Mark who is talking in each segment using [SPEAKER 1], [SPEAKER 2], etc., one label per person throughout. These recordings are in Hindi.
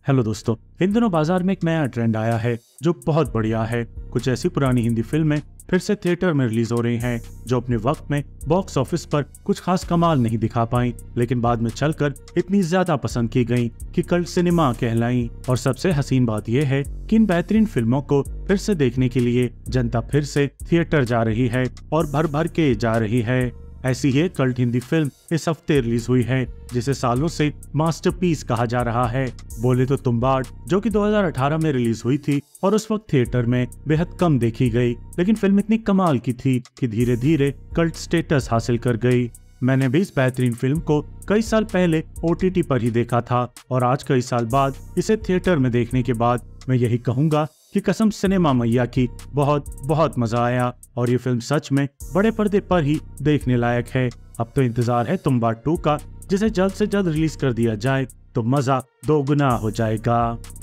[SPEAKER 1] हेलो दोस्तों, इन दिनों बाजार में एक नया ट्रेंड आया है जो बहुत बढ़िया है। कुछ ऐसी पुरानी हिंदी फिल्में फिर से थिएटर में रिलीज हो रही हैं जो अपने वक्त में बॉक्स ऑफिस पर कुछ खास कमाल नहीं दिखा पाई, लेकिन बाद में चलकर इतनी ज्यादा पसंद की गईं कि कल्ट सिनेमा कहलाईं। और सबसे हसीन बात यह है कि इन बेहतरीन फिल्मों को फिर से देखने के लिए जनता फिर से थिएटर जा रही है और भर भर के जा रही है। ऐसी ही एक कल्ट हिंदी फिल्म इस हफ्ते रिलीज हुई है जिसे सालों से मास्टरपीस कहा जा रहा है। बोले तो तुम्बाड़, जो कि 2018 में रिलीज हुई थी और उस वक्त थिएटर में बेहद कम देखी गई, लेकिन फिल्म इतनी कमाल की थी कि धीरे धीरे कल्ट स्टेटस हासिल कर गई। मैंने भी इस बेहतरीन फिल्म को कई साल पहले OTT पर ही देखा था और आज कई साल बाद इसे थिएटर में देखने के बाद मैं यही कहूंगा कि कसम सिनेमा मैया की बहुत बहुत मजा आया और ये फिल्म सच में बड़े पर्दे पर ही देखने लायक है। अब तो इंतजार है तुम्बाड़ 2 का, जिसे जल्द से जल्द रिलीज कर दिया जाए तो मजा दोगुना हो जाएगा।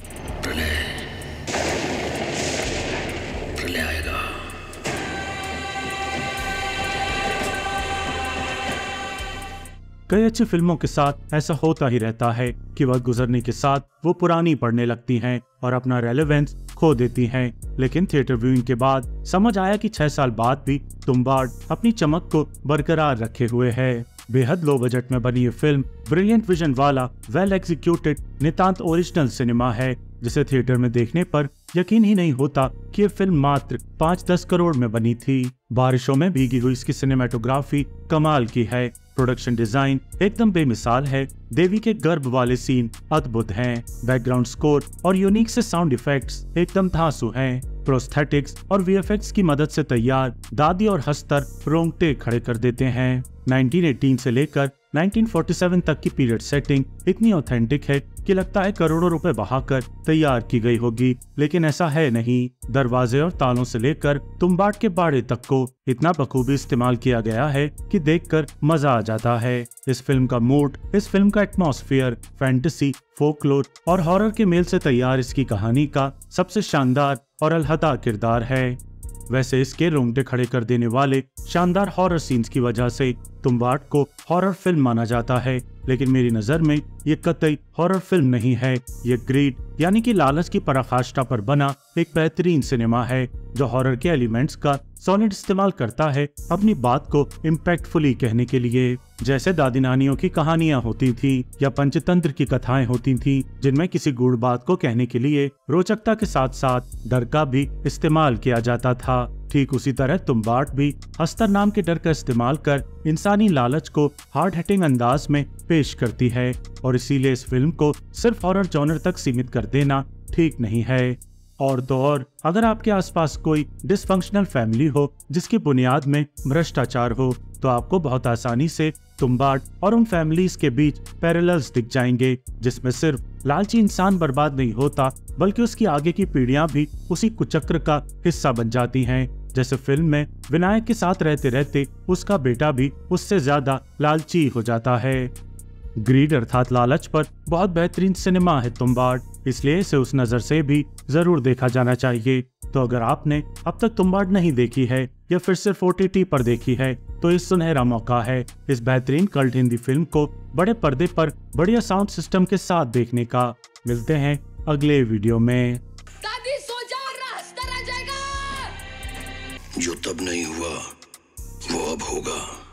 [SPEAKER 1] कई अच्छी फिल्मों के साथ ऐसा होता ही रहता है कि वक्त गुजरने के साथ वो पुरानी पड़ने लगती हैं और अपना रेलेवेंस खो देती हैं। लेकिन थिएटर व्यूइंग के बाद समझ आया कि 6 साल बाद भी तुम्बाड़ अपनी चमक को बरकरार रखे हुए है। बेहद लो बजट में बनी ये फिल्म ब्रिलियंट विजन वाला वेल एग्जीक्यूटेड नितांत ओरिजिनल सिनेमा है, जिसे थिएटर में देखने पर यकीन ही नहीं होता कि ये फिल्म मात्र 5-10 करोड़ में बनी थी। बारिशों में भीगी हुई इसकी सिनेमेटोग्राफी कमाल की है, प्रोडक्शन डिजाइन एकदम बेमिसाल है, देवी के गर्भ वाले सीन अद्भुत हैं, बैकग्राउंड स्कोर और यूनिक से साउंड इफेक्ट्स एकदम धांसू हैं, प्रोस्थेटिक्स और VFX की मदद से तैयार दादी और हस्तर रोंगटे खड़े कर देते हैं। 1918 से लेकर 1947 तक की पीरियड सेटिंग इतनी ऑथेंटिक है कि लगता है करोड़ों रुपए बहाकर तैयार की गई होगी, लेकिन ऐसा है नहीं। दरवाजे और तालों से लेकर तुम्बाड़ के बाड़े तक को इतना बखूबी इस्तेमाल किया गया है कि देखकर मजा आ जाता है। इस फिल्म का मूड, इस फिल्म का एटमॉस्फेयर, फैंटेसी, फोकलोर और हॉरर के मेल से तैयार इसकी कहानी का सबसे शानदार और अलहदा किरदार है। वैसे इसके रोंगटे खड़े कर देने वाले शानदार हॉरर सीन्स की वजह से तुम्बाड़ को हॉरर फिल्म माना जाता है, लेकिन मेरी नजर में ये कतई हॉरर फिल्म नहीं है। ये ग्रीड यानी कि लालच की पराकाष्ठा पर बना एक बेहतरीन सिनेमा है जो हॉरर के एलिमेंट्स का सॉलिड इस्तेमाल करता है अपनी बात को इम्पैक्टफुली कहने के लिए। जैसे दादी नानियों की कहानियां होती थी या पंचतंत्र की कथाएं होती थी जिनमें किसी गूढ़ बात को कहने के लिए रोचकता के साथ साथ डर का भी इस्तेमाल किया जाता था, ठीक उसी तरह तुम्बाड़ भी हस्तर नाम के डर का इस्तेमाल कर इंसानी लालच को हार्ड हिटिंग अंदाज में पेश करती है और इसीलिए इस फिल्म को सिर्फ हॉरर जॉनर तक सीमित कर देना ठीक नहीं है। और तो और अगर आपके आसपास कोई डिसफंक्शनल फैमिली हो जिसकी बुनियाद में भ्रष्टाचार हो तो आपको बहुत आसानी से तुम्बाड़ और उन फैमिलीज के बीच पैरेलल्स दिख जाएंगे, जिसमें सिर्फ लालची इंसान बर्बाद नहीं होता बल्कि उसकी आगे की पीढ़ियां भी उसी कुचक्र का हिस्सा बन जाती हैं। जैसे फिल्म में विनायक के साथ रहते रहते उसका बेटा भी उससे ज्यादा लालची हो जाता है। ग्रीड अर्थात लालच पर बहुत बेहतरीन सिनेमा है तुम्बाड़, इसलिए इसे उस नजर से भी जरूर देखा जाना चाहिए। तो अगर आपने अब तक तुम्बाड़ नहीं देखी है या फिर सिर्फ OTT पर देखी है तो इस सुनहरा मौका है इस बेहतरीन कल्ट हिंदी फिल्म को बड़े पर्दे पर बढ़िया साउंड सिस्टम के साथ देखने का। मिलते हैं अगले वीडियो में।
[SPEAKER 2] दादी सो जा, रास्ता रह जाएगा।
[SPEAKER 3] जो तब नहीं हुआ वो अब होगा।